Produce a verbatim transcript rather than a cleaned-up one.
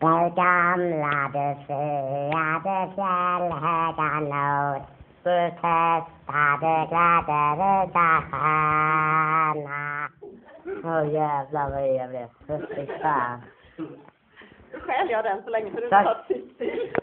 Välkomna höganot, förfestade glädjerutahana. Åh jävlar vad jag blev. Fy fan. Då skäl jag den så länge för du Tack. har sitt.